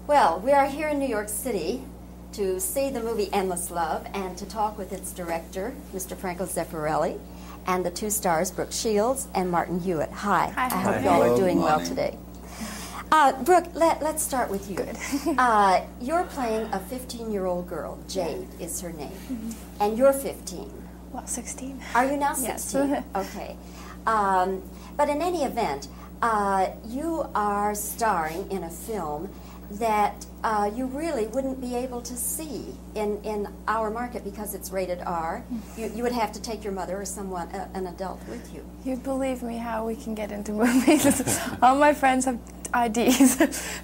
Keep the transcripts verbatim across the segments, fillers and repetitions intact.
Well, we are here in New York City to see the movie Endless Love and to talk with its director, Mister Franco Zeffirelli, and the two stars, Brooke Shields and Martin Hewitt. Hi. Hi. I hope Hi. y'all are doing Good well morning. today. Uh, Brooke, let, let's start with you. Good. uh, you're playing a fifteen-year-old girl. Jade is her name. Mm-hmm. And you're fifteen. Well, sixteen. Are you now Yes. sixteen? Okay. Um, but in any event, uh, you are starring in a film that uh, you really wouldn't be able to see in, in our market because it's rated R. You, you would have to take your mother or someone, uh, an adult, with you. You believe me how we can get into movies. All my friends have I Ds.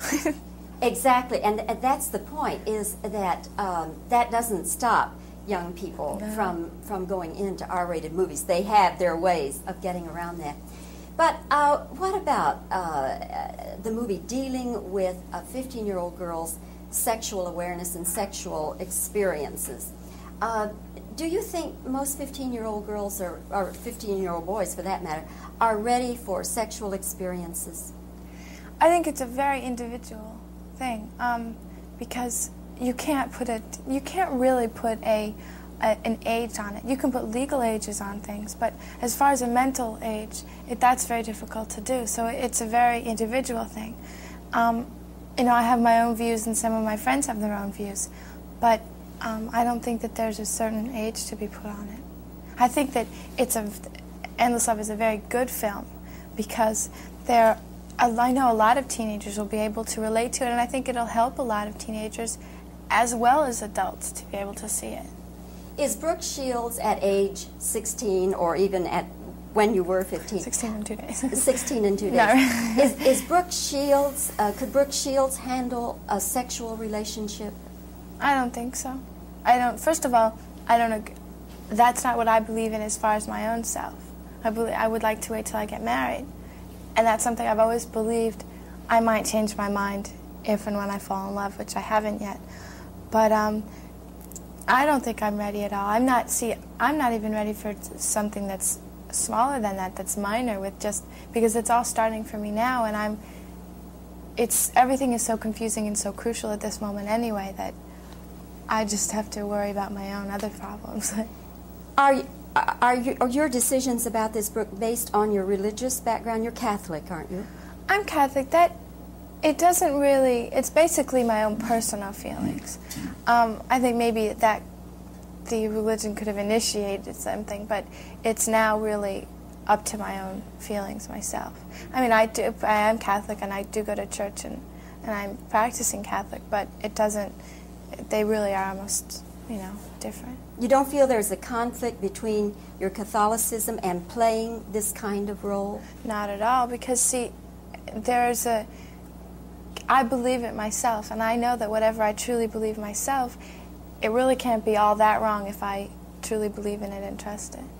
Exactly, and, and that's the point, is that um, that doesn't stop young people No. from, from going into R-rated movies. They have their ways of getting around that. But uh, what about uh, the movie dealing with a fifteen-year-old girl's sexual awareness and sexual experiences? Uh, do you think most fifteen-year-old girls, or, or fifteen-year-old boys for that matter, are ready for sexual experiences? I think it's a very individual thing um, because you can't put it. You can't really put a, a an age on it. You can put legal ages on things, but as far as a mental age, it, that's very difficult to do. So it's a very individual thing. Um, you know, I have my own views, and some of my friends have their own views, but um, I don't think that there's a certain age to be put on it. I think that it's a Endless Love is a very good film because there. I know a lot of teenagers will be able to relate to it, and I think it'll help a lot of teenagers as well as adults to be able to see it. Is Brooke Shields at age sixteen, or even at when you were fifteen? sixteen in two days. sixteen in two days. No. is, is Brooke Shields, uh, could Brooke Shields handle a sexual relationship? I don't think so. I don't, first of all, I don't ag- that's not what I believe in as far as my own self. I, believe, I would like to wait till I get married. And that's something I've always believed. I might change my mind if and when I fall in love, which I haven't yet. But um, I don't think I'm ready at all. I'm not. See, I'm not even ready for something that's smaller than that. That's minor, with just because it's all starting for me now, and I'm. It's everything is so confusing and so crucial at this moment anyway that I just have to worry about my own other problems. Are you, are, you, are your decisions about this, Brooke, based on your religious background? You're Catholic, aren't you? I'm Catholic. That it doesn't really. It's basically my own personal feelings. Um, I think maybe that the religion could have initiated something, but it's now really up to my own feelings myself. I mean, I do. I am Catholic, and I do go to church, and and I'm practicing Catholic, but it doesn't. They really are almost, you know, different. You don't feel there's a conflict between your Catholicism and playing this kind of role? Not at all, because see, there's a. I believe it myself, and I know that whatever I truly believe myself, it really can't be all that wrong if I truly believe in it and trust it.